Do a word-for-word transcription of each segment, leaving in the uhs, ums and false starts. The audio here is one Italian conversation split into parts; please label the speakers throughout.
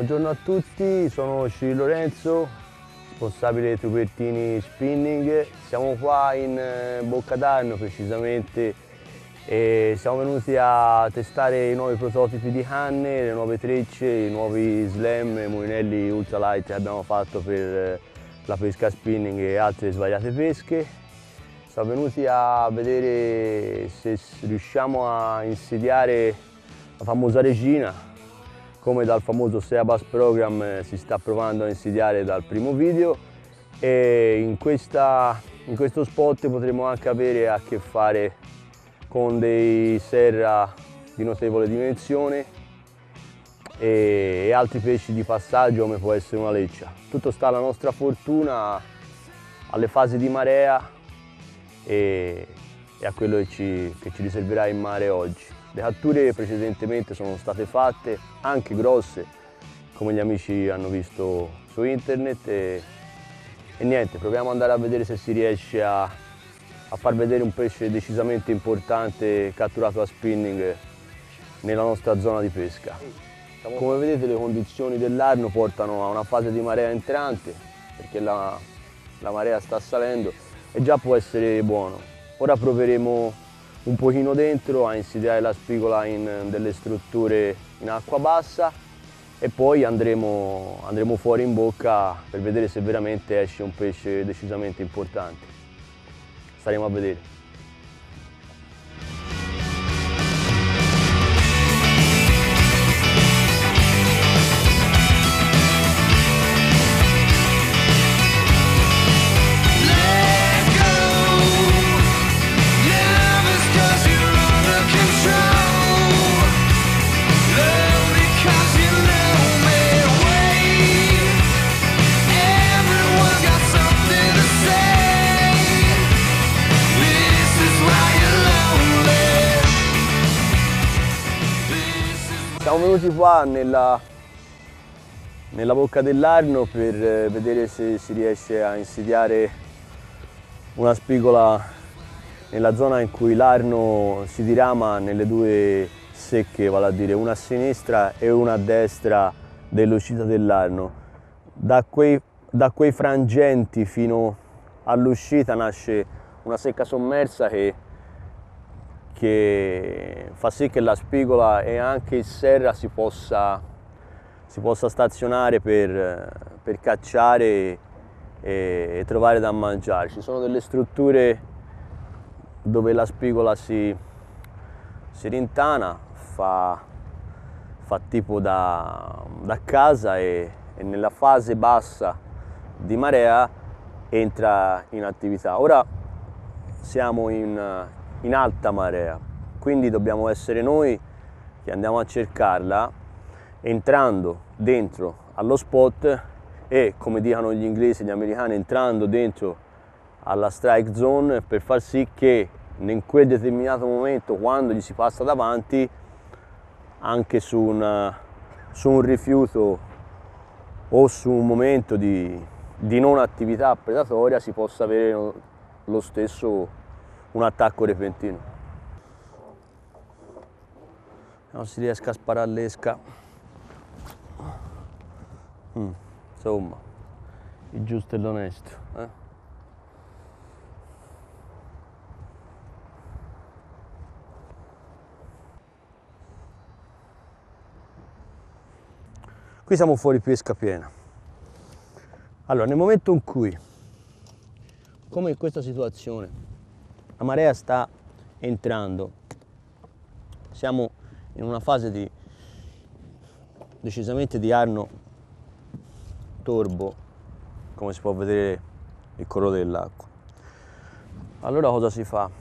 Speaker 1: Buongiorno a tutti, sono Ciri Lorenzo, responsabile dei Trubertini Spinning. Siamo qua in Bocca d'Arno precisamente e siamo venuti a testare i nuovi prototipi di canne, le nuove trecce, i nuovi slam e mulinelli ultralight che abbiamo fatto per la pesca spinning e altre svariate pesche. Siamo venuti a vedere se riusciamo a insediare la famosa regina, come dal famoso Sea Bass Program si sta provando a insediare dal primo video, e in, questa, in questo spot potremo anche avere a che fare con dei serra di notevole dimensione e, e altri pesci di passaggio come può essere una leccia. Tutto sta alla nostra fortuna, alle fasi di marea e, e a quello che ci, che ci riserverà in mare oggi. Le catture precedentemente sono state fatte, anche grosse, come gli amici hanno visto su internet, e, e niente, proviamo ad andare a vedere se si riesce a, a far vedere un pesce decisamente importante catturato a spinning nella nostra zona di pesca. Come vedete le condizioni dell'Arno portano a una fase di marea entrante, perché la, la marea sta salendo e già può essere buono. Ora proveremo un pochino dentro a insediare la spigola in delle strutture in acqua bassa e poi andremo, andremo fuori in bocca per vedere se veramente esce un pesce decisamente importante. Staremo a vedere. Siamo venuti qua nella, nella Bocca dell'Arno per vedere se si riesce a insediare una spigola nella zona in cui l'Arno si dirama nelle due secche, vale a dire una a sinistra e una a destra dell'uscita dell'Arno. Da quei, da quei frangenti fino all'uscita nasce una secca sommersa che che fa sì che la spigola e anche il serra si possa, si possa stazionare per, per cacciare e, e trovare da mangiare. Ci sono delle strutture dove la spigola si, si rintana, fa, fa tipo da, da casa e, e nella fase bassa di marea entra in attività. Ora siamo in in alta marea, quindi dobbiamo essere noi che andiamo a cercarla entrando dentro allo spot e, come dicono gli inglesi e gli americani, entrando dentro alla strike zone, per far sì che in quel determinato momento, quando gli si passa davanti, anche su, una, su un rifiuto o su un momento di, di non attività predatoria, si possa avere lo stesso un attacco repentino. Non si riesca a sparare l'esca. Mm, insomma, il giusto e l'onesto. Eh? Qui siamo fuori pesca piena. Allora, nel momento in cui, come in questa situazione, la marea sta entrando, siamo in una fase di decisamente di Arno torbo, come si può vedere il colore dell'acqua. Allora cosa si fa?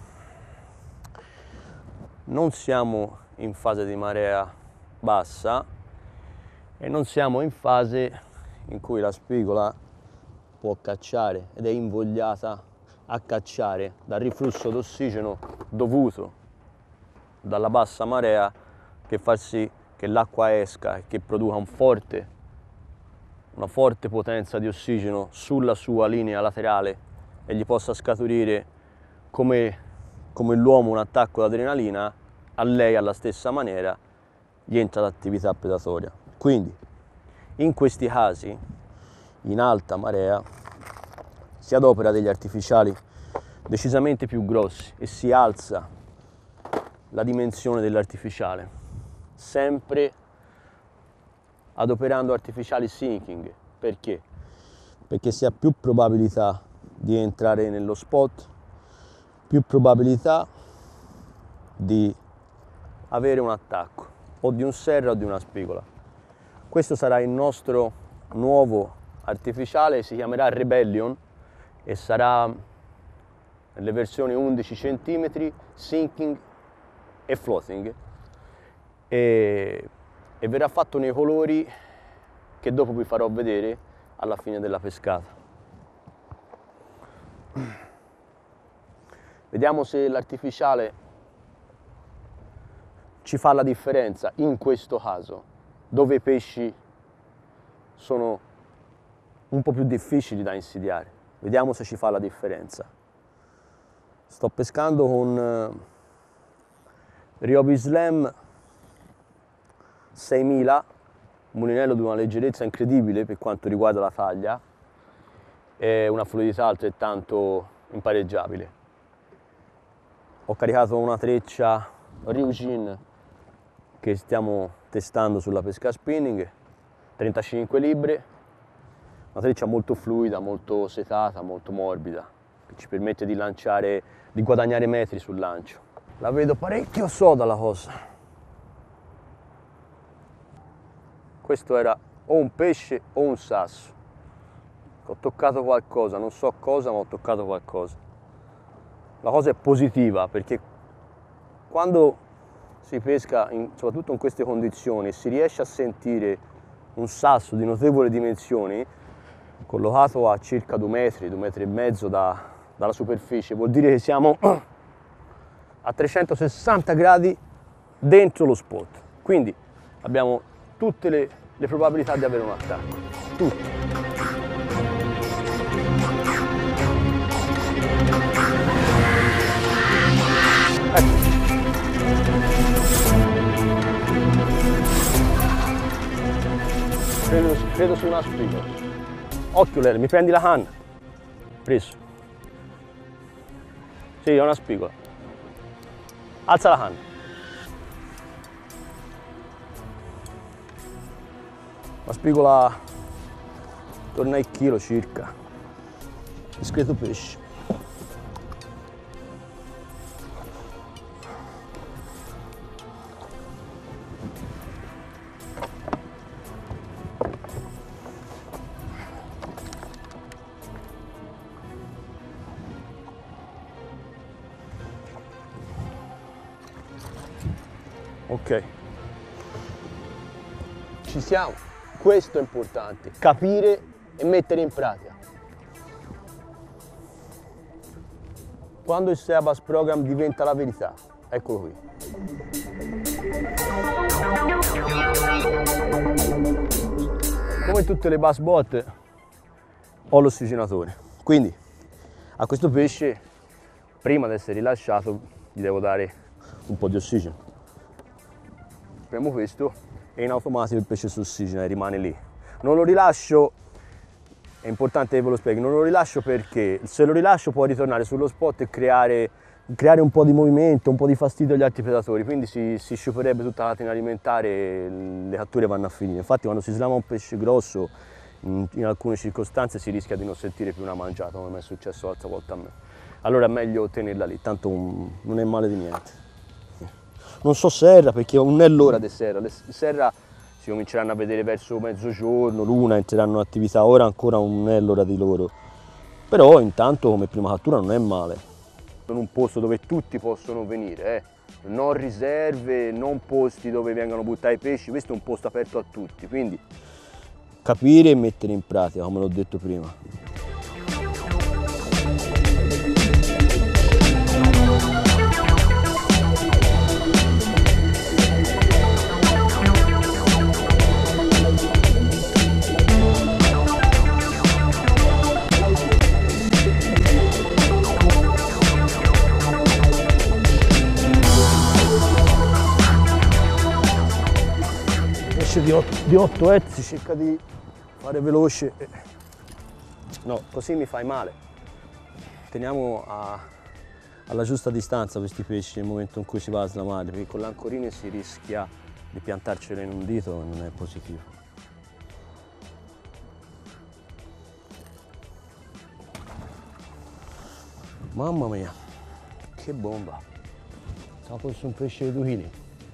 Speaker 1: Non siamo in fase di marea bassa e non siamo in fase in cui la spigola può cacciare ed è invogliata a cacciare dal riflusso d'ossigeno dovuto dalla bassa marea, che fa sì che l'acqua esca e che produca un forte, una forte potenza di ossigeno sulla sua linea laterale e gli possa scaturire come, come l'uomo un attacco d'adrenalina. A lei alla stessa maniera gli entra l'attività predatoria. Quindi In questi casi, in alta marea, si adopera degli artificiali decisamente più grossi e si alza la dimensione dell'artificiale, sempre adoperando artificiali sinking. Perché? Perché si ha più probabilità di entrare nello spot, più probabilità di avere un attacco o di un serra o di una spigola. Questo sarà il nostro nuovo artificiale, si chiamerà Rebellion e sarà nelle versioni undici centimetri, sinking e floating, e, e verrà fatto nei colori che dopo vi farò vedere alla fine della pescata. Vediamo se l'artificiale ci fa la differenza in questo caso, dove i pesci sono un po' più difficili da insidiare. Vediamo se ci fa la differenza. Sto pescando con Ryobi Slam seimila, un mulinello di una leggerezza incredibile per quanto riguarda la taglia e una fluidità altrettanto impareggiabile. Ho caricato una treccia Ryujin che stiamo testando sulla pesca spinning, trentacinque libbre, una treccia molto fluida, molto setata, molto morbida, che ci permette di lanciare, di guadagnare metri sul lancio. La vedo parecchio soda la cosa. Questo era o un pesce o un sasso. Ho toccato qualcosa, non so cosa, ma ho toccato qualcosa. La cosa è positiva perché quando si pesca, in, soprattutto in queste condizioni, si riesce a sentire un sasso di notevoli dimensioni, collocato a circa due metri, due metri e mezzo da, dalla superficie, vuol dire che siamo a trecentosessanta gradi dentro lo spot. Quindi abbiamo tutte le, le probabilità di avere un attacco. Tutte. Ecco. Credo, credo su una spigola. Occhio Lele, mi prendi la canna? Preso. Sì, è una spigola. Alza la canna. La spigola torna ai chilo circa. Discreto pesce. Ok, ci siamo, questo è importante, capire e mettere in pratica. Quando il Seabas Program diventa la verità, eccolo qui. Come tutte le bass bot ho l'ossigenatore, quindi a questo pesce prima di essere rilasciato gli devo dare un po' di ossigeno. Premo questo e in automatico il pesce si ossigena e rimane lì. Non lo rilascio, è importante che ve lo spieghi, non lo rilascio perché se lo rilascio può ritornare sullo spot e creare, creare un po' di movimento, un po' di fastidio agli altri predatori, quindi si, si sciuperebbe tutta la catena alimentare e le catture vanno a finire. Infatti quando si slama un pesce grosso in, in alcune circostanze si rischia di non sentire più una mangiata, come mi è successo l'altra volta a me. Allora è meglio tenerla lì, tanto un, non è male di niente. Non so serra perché non è l'ora di serra, le serra si cominceranno a vedere verso mezzogiorno, l'una entreranno in attività, ora ancora non è l'ora di loro. Però intanto come prima cattura non è male. In un posto dove tutti possono venire, eh. Non riserve, non posti dove vengono buttati i pesci, questo è un posto aperto a tutti, quindi capire e mettere in pratica, come l'ho detto prima. pesce di otto etti, si cerca di fare veloce. No, così mi fai male. Teniamo a, alla giusta distanza questi pesci nel momento in cui si va a slamare, perché con l'ancorino si rischia di piantarcelo in un dito e non è positivo. Mamma mia, che bomba! Stavo forse un pesce di due chili.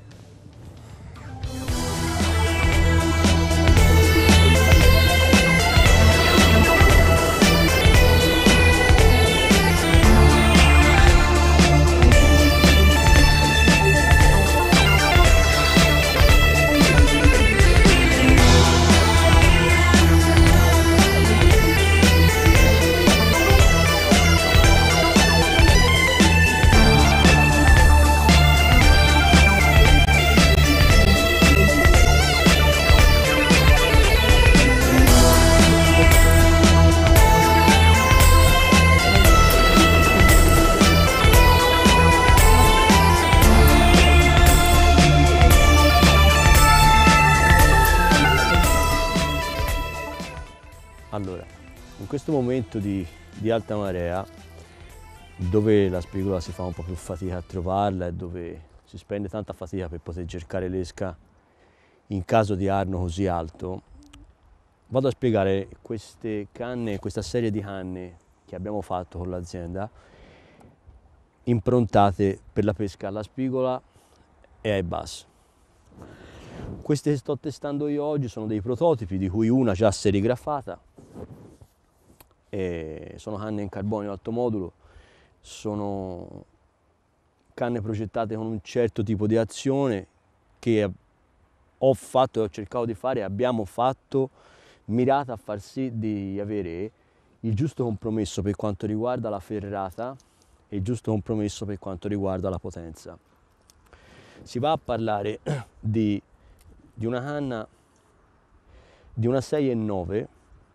Speaker 1: Allora, in questo momento di, di alta marea, dove la spigola si fa un po' più fatica a trovarla e dove si spende tanta fatica per poter cercare l'esca in caso di arno così alto, vado a spiegare queste canne, questa serie di canne che abbiamo fatto con l'azienda, improntate per la pesca alla spigola e ai bass. Queste che sto testando io oggi sono dei prototipi, di cui una già serigrafata. E sono canne in carbonio alto modulo, sono canne progettate con un certo tipo di azione che ho fatto e ho cercato di fare, abbiamo fatto, mirata a far sì di avere il giusto compromesso per quanto riguarda la ferrata e il giusto compromesso per quanto riguarda la potenza. Si va a parlare di, di una canna di una sei e nove,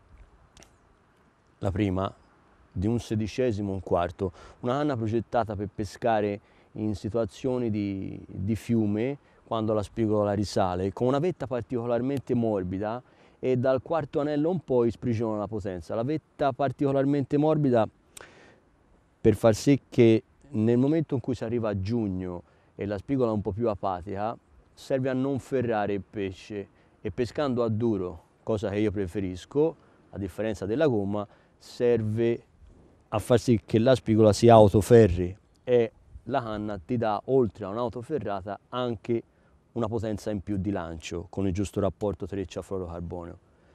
Speaker 1: la prima, di un sedicesimo, un quarto, una canna progettata per pescare in situazioni di, di fiume, quando la spigola risale, con una vetta particolarmente morbida e dal quarto anello in poi sprigiona la potenza. La vetta particolarmente morbida per far sì che nel momento in cui si arriva a giugno e la spigola è un po' più apatica, serve a non ferrare il pesce, e pescando a duro, cosa che io preferisco, a differenza della gomma, serve a far sì che la spigola si autoferri e la canna ti dà, oltre a un'autoferrata, anche una potenza in più di lancio con il giusto rapporto treccia-fluorocarbonio.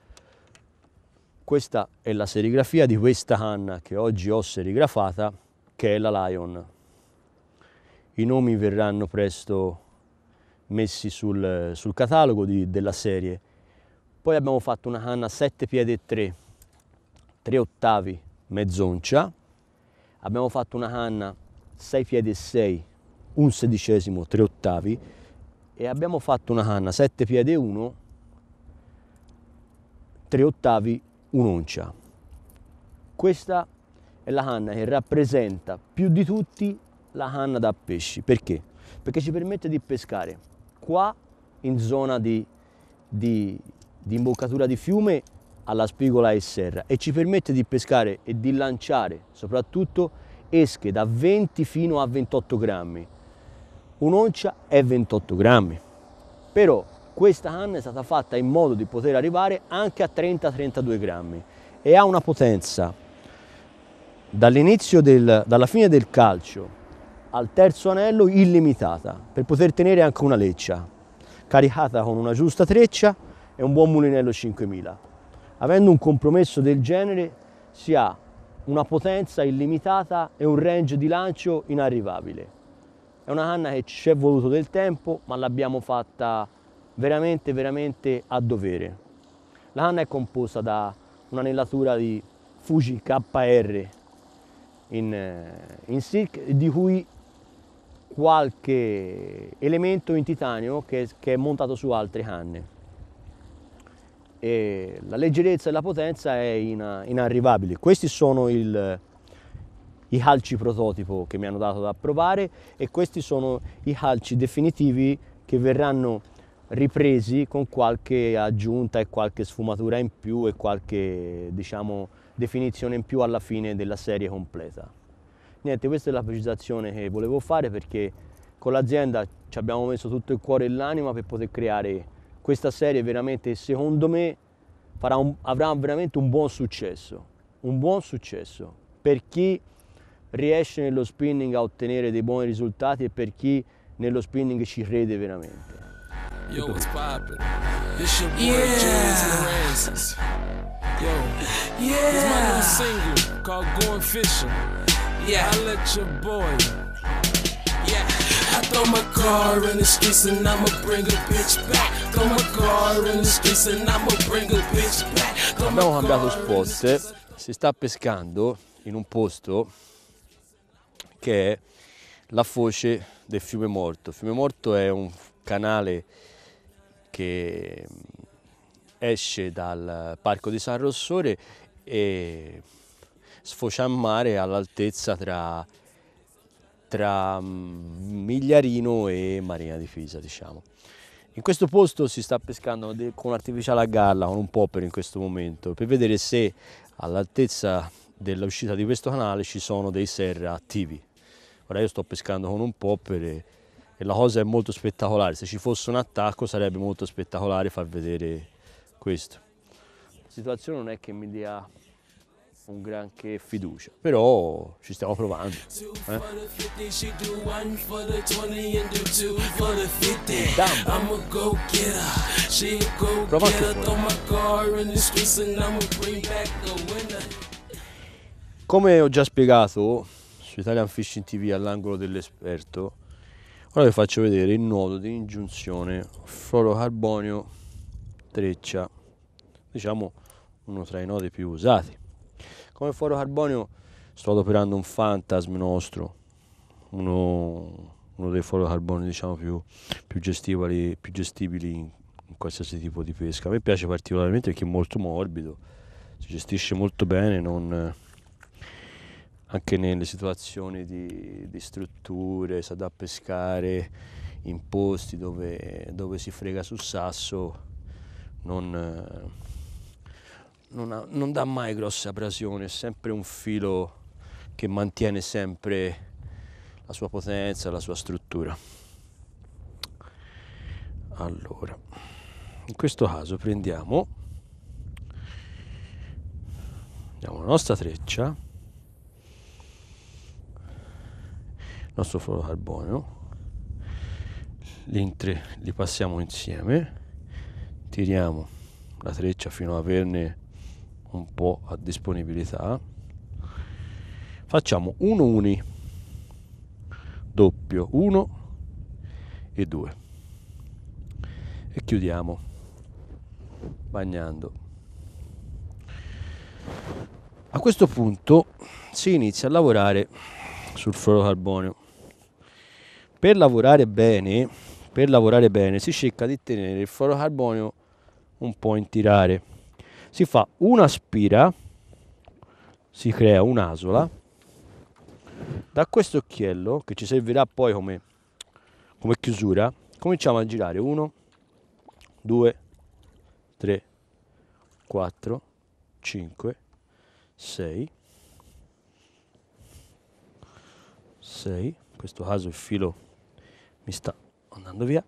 Speaker 1: Questa è la serigrafia di questa canna che oggi ho serigrafata, che è la Lion. I nomi verranno presto messi sul, sul catalogo di, della serie. Poi abbiamo fatto una canna sette piedi e tre, tre ottavi mezzoncia, abbiamo fatto una canna sei piedi e sei, un sedicesimo, tre ottavi, e abbiamo fatto una canna sette piedi e uno, tre ottavi, un'oncia. Questa è la canna che rappresenta più di tutti la canna da pesci. Perché? Perché ci permette di pescare qua in zona di, di, di imboccatura di fiume alla spigola e serra, e ci permette di pescare e di lanciare soprattutto esche da venti fino a ventotto grammi. Un'oncia è ventotto grammi, però questa canna è stata fatta in modo di poter arrivare anche a trenta trentadue grammi e ha una potenza dall'inizio del, dalla fine del calcio al terzo anello illimitata, per poter tenere anche una leccia caricata con una giusta treccia e un buon mulinello cinquemila. Avendo un compromesso del genere si ha una potenza illimitata e un range di lancio inarrivabile. È una canna che ci è voluto del tempo, ma l'abbiamo fatta veramente veramente a dovere. La canna è composta da un'anellatura di Fuji K R in, in silk, di cui qualche elemento in titanio che, che è montato su altre canne. E la leggerezza e la potenza è in, inarrivabile. Questi sono il, i calci prototipo che mi hanno dato da provare, e questi sono i calci definitivi che verranno ripresi con qualche aggiunta e qualche sfumatura in più e qualche, diciamo, definizione in più alla fine della serie completa. Niente, questa è la precisazione che volevo fare, perché con l'azienda ci abbiamo messo tutto il cuore e l'anima per poter creare questa serie veramente, secondo me, farà un, avrà veramente un buon successo, un buon successo per chi riesce nello spinning a ottenere dei buoni risultati e per chi nello spinning ci crede veramente.
Speaker 2: Yo, what's poppin'? This your boy James Lorenz. Yo, yeah. This my new single called Going Fishing. Yeah, I let your boy. Yeah, I throw my car in the streets and I'ma bring a bitch back. Throw my car in the streets and I'ma bring a bitch back.
Speaker 1: Abbiamo cambiato spot, si sta pescando in un posto che è la foce del Fiume Morto. Il Fiume Morto è un canale che esce dal Parco di San Rossore e sfocia a mare all'altezza tra, tra Migliarino e Marina di Pisa, diciamo. In questo posto si sta pescando con artificiale a galla, con un popper in questo momento, per vedere se all'altezza dell'uscita di questo canale ci sono dei serra attivi. Ora io sto pescando con un popper e, e la cosa è molto spettacolare. Se ci fosse un attacco sarebbe molto spettacolare far vedere questo. La situazione non è che mi dia un granché fiducia, però ci stiamo provando. Eh? Prova anche come ho già spiegato su Italian Fishing T V all'angolo dell'esperto, ora vi faccio vedere il nodo di ingiunzione fluorocarbonio treccia, diciamo uno tra i nodi più usati. Come fluorocarbonio sto adoperando un Phantasm nostro, uno, uno dei fluorocarboni diciamo più, più, gestibili, più gestibili in, in qualsiasi tipo di pesca. A me piace particolarmente perché è molto morbido, si gestisce molto bene, non... anche nelle situazioni di, di strutture, sa da pescare in posti dove, dove si frega sul sasso, non, non, ha, non dà mai grosse abrasioni, è sempre un filo che mantiene sempre la sua potenza, la sua struttura. Allora, in questo caso prendiamo, prendiamo la nostra treccia, il nostro fluorocarbonio, li, tre, li passiamo insieme, tiriamo la treccia fino ad averne un po' a disponibilità, facciamo uno uni, doppio uno e due e chiudiamo bagnando. A questo punto si inizia a lavorare sul fluorocarbonio. Per lavorare bene, per lavorare bene si cerca di tenere il fluorocarbonio un po' in tirare. Si fa una spira, si crea un'asola. Da questo occhiello, che ci servirà poi come, come chiusura, cominciamo a girare uno, due, tre, quattro, cinque, sei, sei, in questo caso il filo mi sta andando via,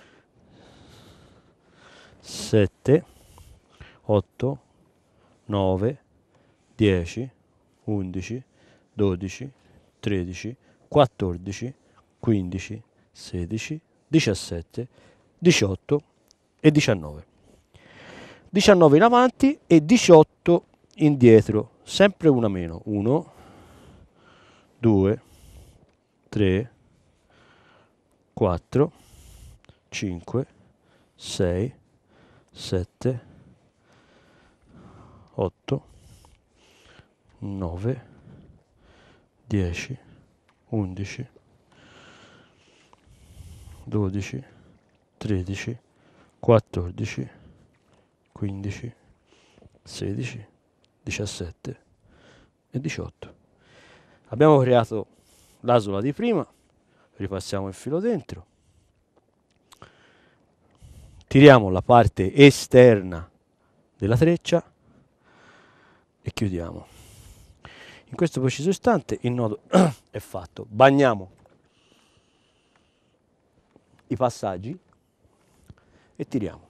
Speaker 1: sette, otto, nove, dieci, undici, dodici, tredici, quattordici, quindici, sedici, diciassette, diciotto e diciannove. diciannove in avanti e diciotto indietro, sempre una meno. uno, due, tre, quattro, cinque, sei, sette, otto, nove, dieci, undici, dodici, tredici, quattordici, quindici, sedici, diciassette e diciotto. Abbiamo creato l'asola di prima, ripassiamo il filo dentro,
Speaker 3: tiriamo la parte esterna della treccia e chiudiamo. In questo preciso istante il nodo è fatto. Bagniamo i passaggi e tiriamo.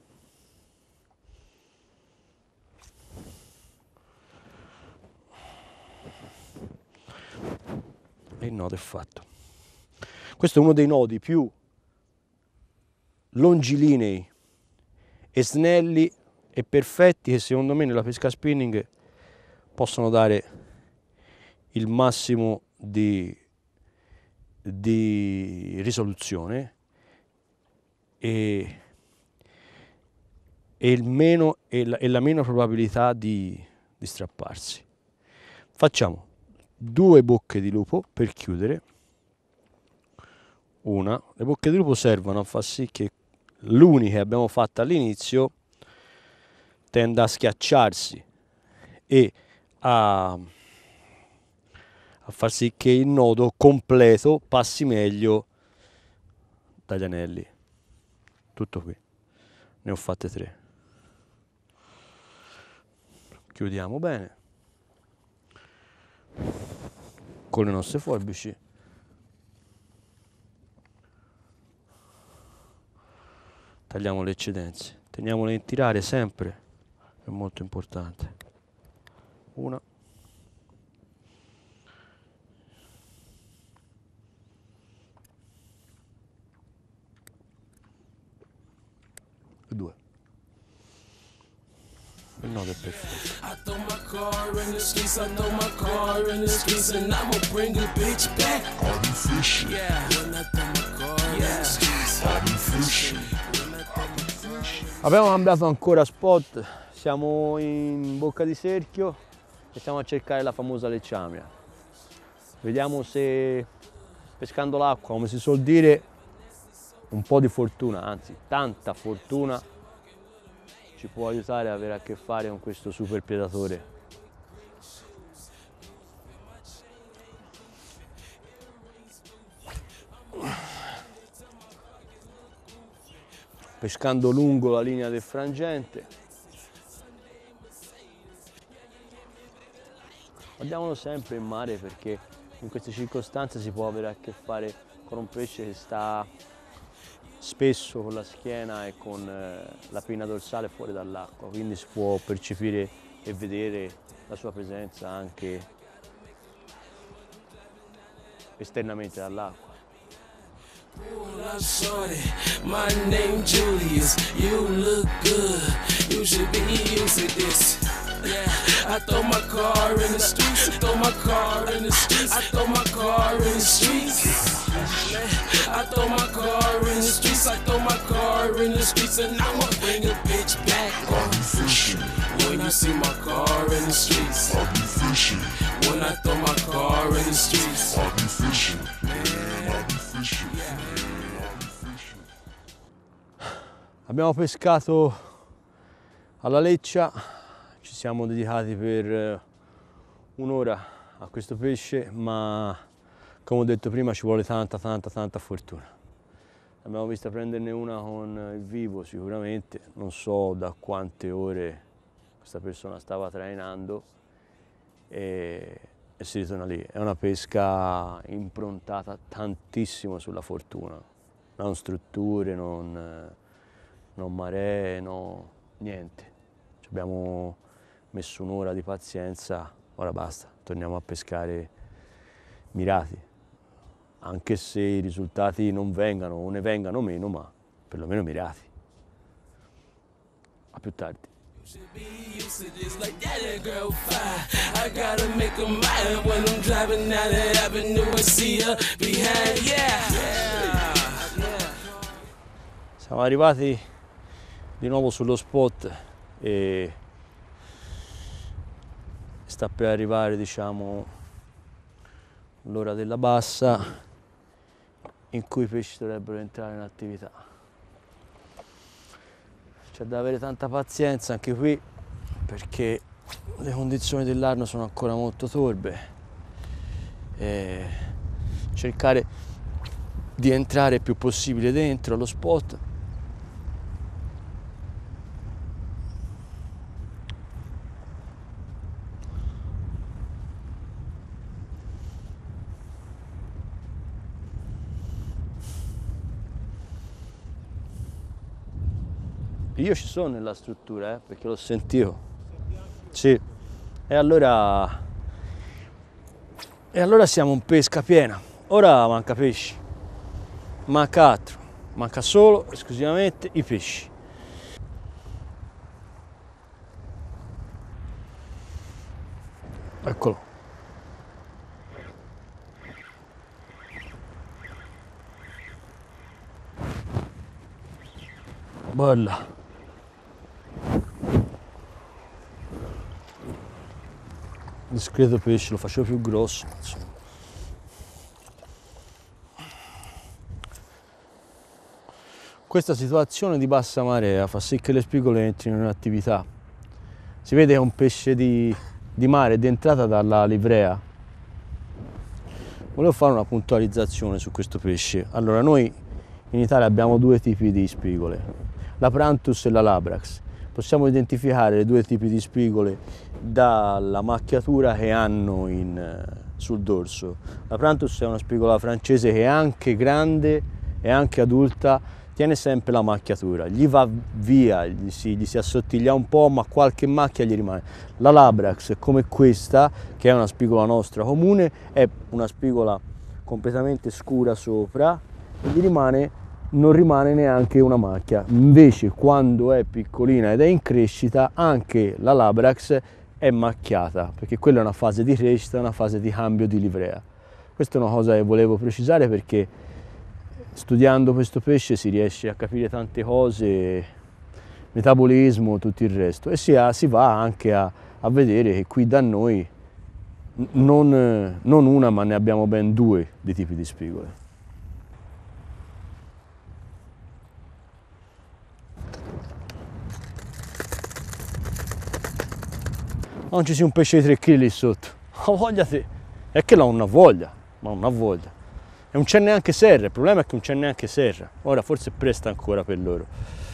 Speaker 3: E il nodo è fatto. Questo è uno dei nodi più longilinei e snelli e perfetti che secondo me nella pesca spinning possono dare il massimo di, di risoluzione e, e, il meno, e, la, e la meno probabilità di, di strapparsi. Facciamo due bocche di lupo per chiudere. Una, le bocche di lupo servono a far sì che l'uni che abbiamo fatto all'inizio tenda a schiacciarsi e a, a far sì che il nodo completo passi meglio dagli anelli. Tutto qui, ne ho fatte tre. Chiudiamo bene con le nostre forbici. Tagliamo le eccedenze, teniamole in tirare sempre, è molto importante. Una. E due. Il nodo è perfetto.
Speaker 2: I throw my car in the streets, I throw my car in the streets, and I'ma bring a bitch back. I'll be fishing. Yeah, when I throw my car in the streets, I'll be fishing.
Speaker 1: Abbiamo cambiato ancora spot, siamo in bocca di cerchio e stiamo a cercare la famosa lecciamia. Vediamo se pescando l'acqua, come si suol dire, un po' di fortuna, anzi tanta fortuna, ci può aiutare ad avere a che fare con questo super predatore. Pescando lungo la linea del frangente. Guardiamolo sempre in mare perché in queste circostanze si può avere a che fare con un pesce che sta spesso con la schiena e con la pinna dorsale fuori dall'acqua, quindi si può percepire e vedere la sua presenza anche esternamente dall'acqua.
Speaker 2: Ooh, shorty, my name Julius, you look good, you should be used to this. Yeah, I throw my car in the streets, I throw my car in the streets, I throw my car in the streets. I throw my car in the streets, I throw my car in the streets, and I'ma bring a bitch back. I'll be fishing. When you see my car in the streets, I'll be fishing. When I throw my car in the streets, I'll be fishing. I'll be fishing.
Speaker 1: Abbiamo pescato alla leccia, ci siamo dedicati per un'ora a questo pesce, ma come ho detto prima ci vuole tanta tanta tanta fortuna. Abbiamo visto prenderne una con il vivo sicuramente, non so da quante ore questa persona stava trainando e, e si ritorna lì. È una pesca improntata tantissimo sulla fortuna, non strutture, non, non maree, no, niente. Ci abbiamo messo un'ora di pazienza, ora basta, torniamo a pescare mirati, anche se i risultati non vengano o ne vengano meno, ma perlomeno mirati. A più tardi. Siamo arrivati di nuovo sullo spot e sta per arrivare, diciamo, l'ora della bassa in cui i pesci dovrebbero entrare in attività. C'è da avere tanta pazienza anche qui perché le condizioni dell'Arno sono ancora molto torbe e cercare di entrare il più possibile dentro lo spot
Speaker 3: Io ci sono nella struttura, eh, perché l'ho sentito. Sì. E allora... E allora siamo in pesca piena. Ora manca pesci. Manca altro. Manca solo, esclusivamente, i pesci. Eccolo. Bella. Discreto pesce, lo facevo più grosso, insomma. Questa situazione di bassa marea fa sì che le spigole entrino in attività. Si vede che è un pesce di, di mare, di entrata dalla livrea. Volevo fare una puntualizzazione su questo pesce. Allora, noi in Italia abbiamo due tipi di spigole, la Pranthus e la Labrax. Possiamo identificare i due tipi di spigole dalla macchiatura che hanno in, sul dorso. La Pranthus è una spigola francese che è anche grande e anche adulta, tiene sempre la macchiatura, gli va via, gli si, gli si assottiglia un po', ma qualche macchia gli rimane. La Labrax, come questa, che è una spigola nostra comune, è una spigola completamente scura sopra e gli rimane, non rimane neanche una macchia. Invece quando è piccolina ed è in crescita, anche la Labrax è macchiata, perché quella è una fase di crescita, una fase di cambio di livrea. Questa è una cosa che volevo precisare, perché studiando questo pesce si riesce a capire tante cose, metabolismo, tutto il resto, e si, ha, si va anche a, a vedere che qui da noi non, non una, ma ne abbiamo ben due di tipi di spigole. Non ci sia un pesce di tre chili lì sotto, ma voglia te, è che l'ho una voglia, ma una voglia. E non c'è neanche serra, il problema è che non c'è neanche serra. Ora forse è presto ancora per loro.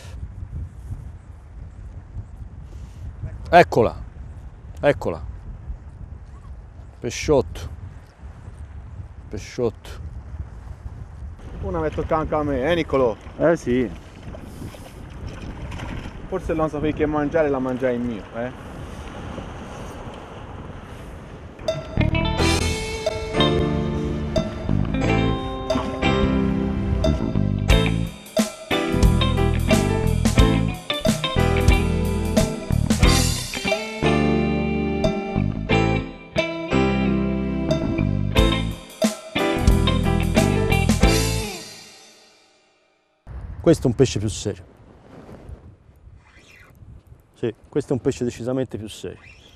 Speaker 3: Eccola, eccola. Pesciotto. Pesciotto.
Speaker 4: Una mi tocca anche a me, eh Niccolò?
Speaker 3: Eh sì.
Speaker 4: Forse non sapevi che mangiare, la mangiai il mio, eh?
Speaker 3: Questo è un pesce più serio. Sì, questo è un pesce decisamente più serio.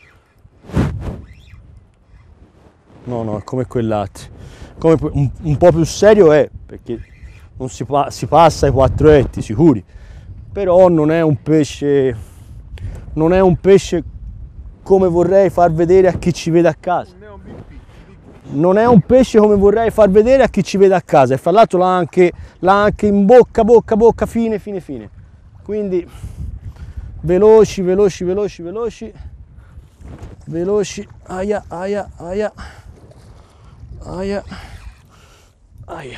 Speaker 3: No, no, è come quell'altro. Come un, un po' più serio è, perché non si, pa si passa ai quattro etti, sicuri. Però non è un pesce, non è un pesce come vorrei far vedere a chi ci vede a casa. Non è un pesce come vorrei far vedere a chi ci vede a casa, e fra l'altro l'ha anche, anche in bocca, bocca, bocca, fine, fine, fine. Quindi veloci, veloci, veloci, veloci, veloci, aia, aia, aia, aia, aia.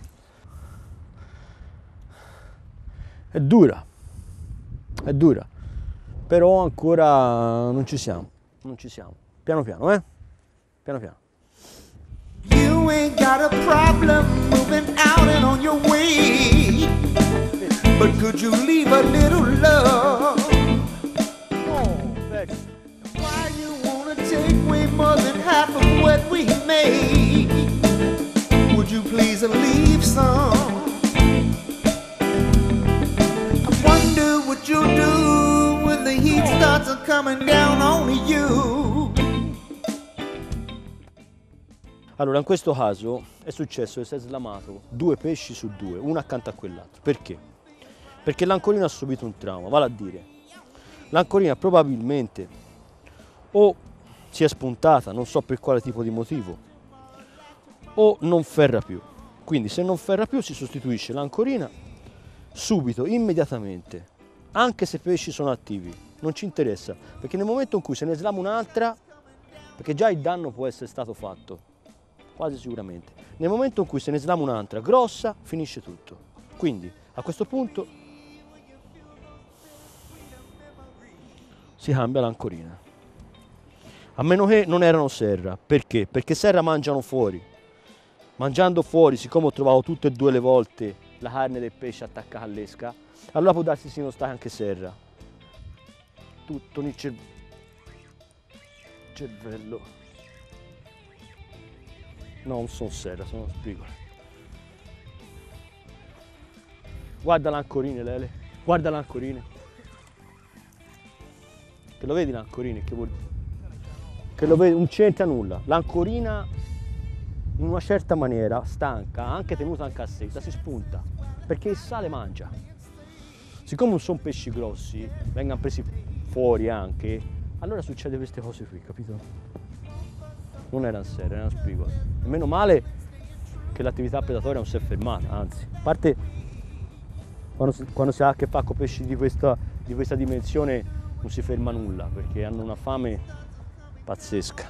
Speaker 3: È dura, è dura, però ancora non ci siamo, non ci siamo. Piano piano, eh? Piano piano.
Speaker 5: You ain't got a problem moving out and on your way, but could you leave a little love?
Speaker 3: Oh, thanks.
Speaker 5: Why you wanna take way more than half of what we made? Would you please leave some? I wonder what you'll do when the heat starts coming down on you.
Speaker 3: Allora, in questo caso è successo che si è slamato due pesci su due, uno accanto a quell'altro. Perché? Perché l'ancorina ha subito un trauma, vale a dire, l'ancorina probabilmente o si è spuntata, non so per quale tipo di motivo, o non ferra più. Quindi se non ferra più si sostituisce l'ancorina subito, immediatamente, anche se i pesci sono attivi, non ci interessa, perché nel momento in cui se ne slama un'altra, perché già il danno può essere stato fatto, quasi sicuramente. Nel momento in cui se ne slama un'altra grossa, finisce tutto. Quindi a questo punto si cambia l'ancorina. A meno che non erano serra. Perché? Perché serra mangiano fuori. Mangiando fuori, siccome ho trovato tutte e due le volte la carne del pesce attaccata all'esca, allora può darsi siano state anche serra. Tutto nel cer- cervello. No, non sono serra, sono spigole. Guarda l'ancorine, Lele. Guarda l'ancorine. Che lo vedi l'ancorine? Che vuol dire? Che lo vedi, non c'entra nulla. L'ancorina in una certa maniera, stanca, anche tenuta in cassetta, si spunta. Perché il sale mangia. Siccome non sono pesci grossi, vengono presi fuori anche, allora succede queste cose qui, capito? Non erano serre, erano spigole. E meno male che l'attività predatoria non si è fermata, anzi, a parte quando si, quando si ha a che fare con pesci di questa, di questa dimensione non si ferma nulla, perché hanno una fame pazzesca.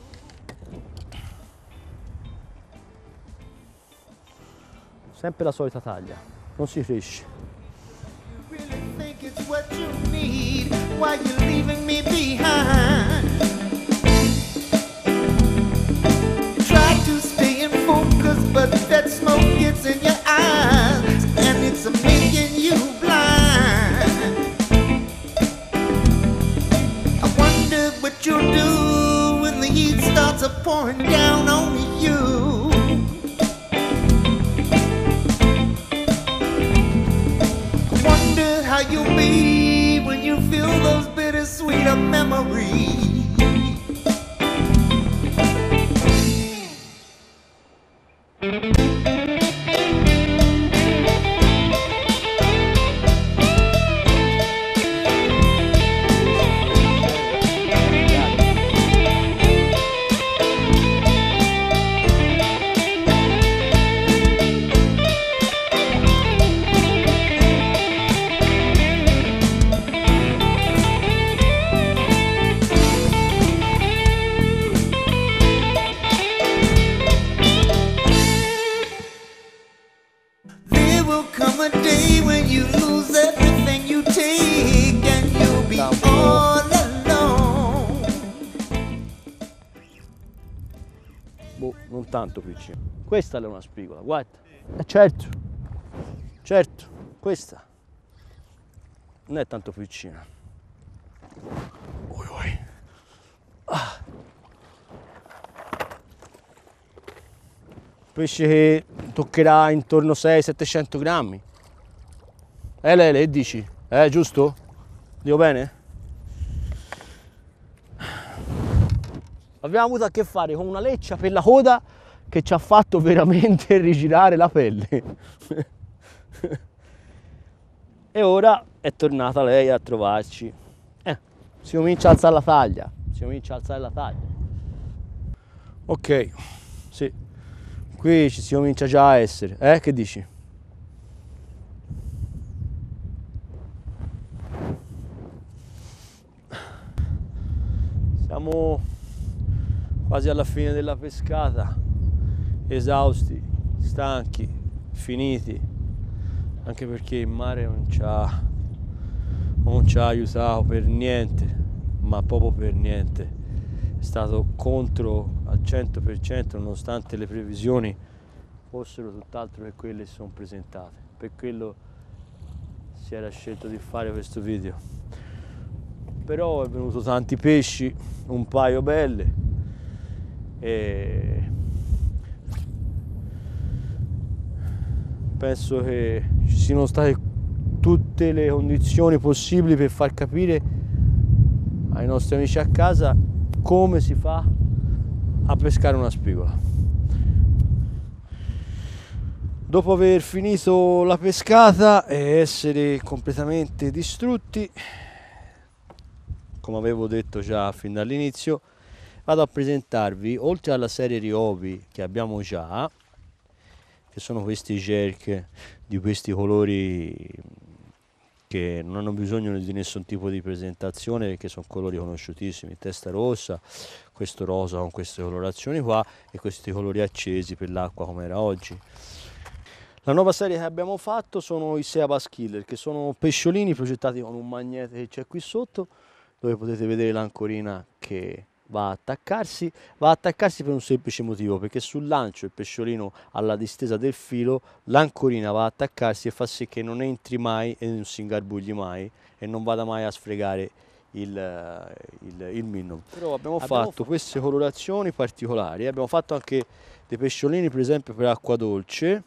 Speaker 3: Sempre la solita taglia, non si cresce.
Speaker 5: It's what you need while you're leaving me behind. Try to stay in focus, but that smoke gets in your eyes and it's making you blind. I wonder what you'll do when the heat starts pouring down on you. How you be when you feel those bittersweet memories.
Speaker 3: Boh, non tanto piccino. Questa è una spigola, guarda. Eh certo, certo, questa non è tanto piccina. Oi, oi. Ah. Pesce che toccherà intorno a sei settecento grammi. Eh Lele, che dici? Eh, giusto? Dico bene? Abbiamo avuto a che fare con una leccia per la coda che ci ha fatto veramente rigirare la pelle. E ora è tornata lei a trovarci. Eh, si comincia a alzare la taglia. Si comincia a alzare la taglia. Ok, sì. Qui ci si comincia già a essere. Eh, che dici? Siamo quasi alla fine della pescata, esausti, stanchi, finiti, anche perché il mare non ci ha, non ci ha aiutato per niente, ma proprio per niente. È stato contro al cento per cento, nonostante le previsioni fossero tutt'altro che quelle che si sono presentate. Per quello si era scelto di fare questo video. Però è venuto tanti pesci, un paio belle, e penso che ci siano state tutte le condizioni possibili per far capire ai nostri amici a casa come si fa a pescare una spigola. Dopo aver finito la pescata e essere completamente distrutti, come avevo detto già fin dall'inizio, vado a presentarvi, oltre alla serie Riovi che abbiamo già, che sono questi jerk di questi colori che non hanno bisogno di nessun tipo di presentazione perché sono colori conosciutissimi, testa rossa, questo rosa con queste colorazioni qua e questi colori accesi per l'acqua come era oggi. La nuova serie che abbiamo fatto sono i Sea Bass Killer, che sono pesciolini progettati con un magnete che c'è qui sotto, dove potete vedere l'ancorina che va a attaccarsi. Va a attaccarsi per un semplice motivo, perché sul lancio il pesciolino alla distesa del filo, l'ancorina va a attaccarsi e fa sì che non entri mai e non si ingarbugli mai e non vada mai a sfregare il, il, il minnow. Però abbiamo, abbiamo fatto queste colorazioni particolari, abbiamo fatto anche dei pesciolini per esempio per acqua dolce,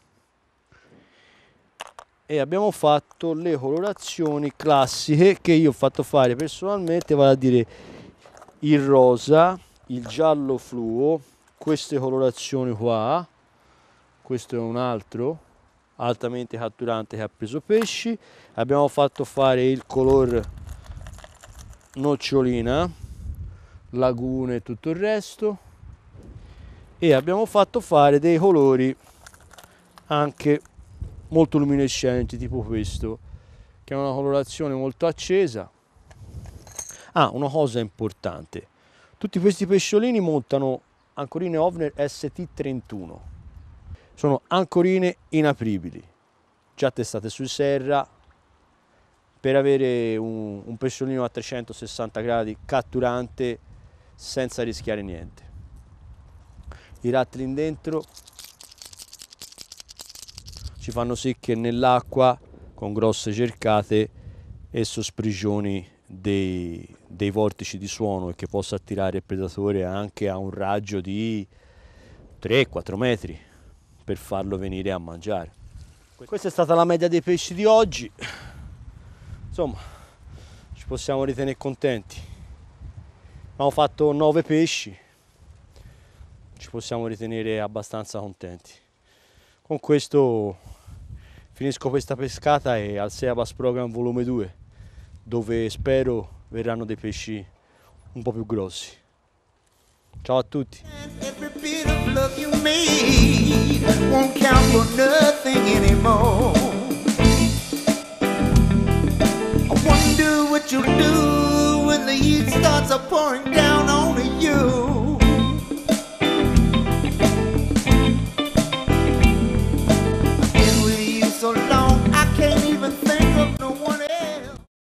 Speaker 3: e abbiamo fatto le colorazioni classiche che io ho fatto fare personalmente, vale a dire il rosa, il giallo fluo, queste colorazioni qua. Questo è un altro altamente catturante che ha preso pesci. Abbiamo fatto fare il color nocciolina, lagune e tutto il resto, e abbiamo fatto fare dei colori anche molto luminescenti, tipo questo, che è una colorazione molto accesa. Ah, una cosa importante, tutti questi pesciolini montano ancorine Ovner S T trentuno, sono ancorine inapribili, già testate su serra, per avere un, un pesciolino a trecentosessanta gradi catturante senza rischiare niente. I rattling dentro ci fanno sì che nell'acqua con grosse cercate esso sprigioni dei, dei vortici di suono e che possa attirare il predatore anche a un raggio di tre quattro metri per farlo venire a mangiare. Questa è stata la media dei pesci di oggi. Insomma, ci possiamo ritenere contenti. Abbiamo fatto nove pesci, ci possiamo ritenere abbastanza contenti. Con questo finisco questa pescata e al Seabas Program volume due, dove spero verranno dei pesci un po' più grossi. Ciao a tutti.
Speaker 5: Every bit of love you made won't count for nothing anymore. I wonder what you'll do when the heat starts a pouring down.